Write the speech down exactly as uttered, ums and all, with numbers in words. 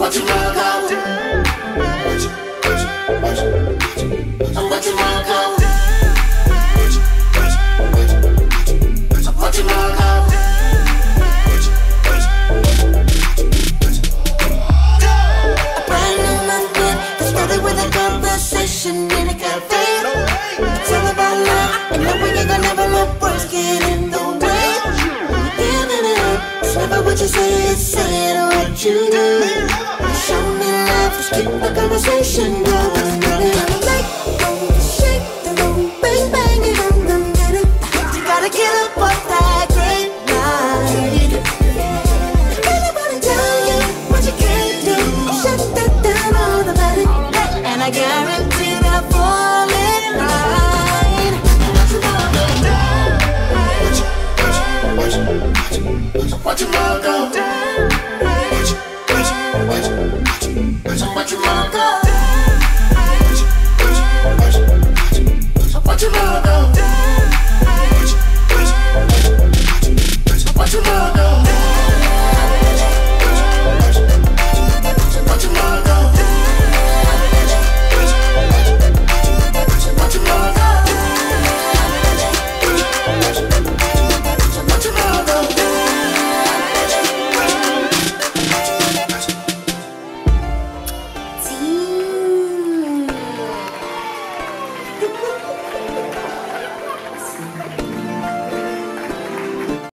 Watch your mouth go. Watch, watch, watch, watch. Watch your mouth go. Watch, watch, watch, watch. Watch your mouth go. Watch, watch, watch, watch. A brand new month that started with a conversation in a cafe. It's all about love, and knowing you're gonna never let words get in the way. Giving it up, it's never what you say, it's saying what you do. Show me love, just keep the conversation going. Running on the lake, don't shake the room, bang bang it on the minute. You gotta get up off that great night. Can't nobody tell you what you can't do. Shut that down on the body, and I guarantee they'll fall in line. Watch, watch, watch, watch, watch your mouth go. Watch, watch, watch, watch, watch your mouth go.